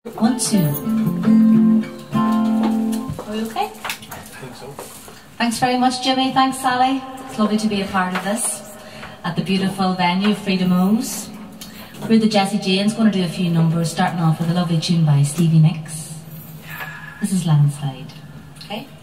1, 2. Are we okay? I think so. Thanks very much, Jimmy. Thanks, Sally. It's lovely to be a part of this at the beautiful venue, Freedom O's. We're the Jessie Janes, going to do a few numbers, starting off with a lovely tune by Stevie Nicks. This is Landslide. Okay?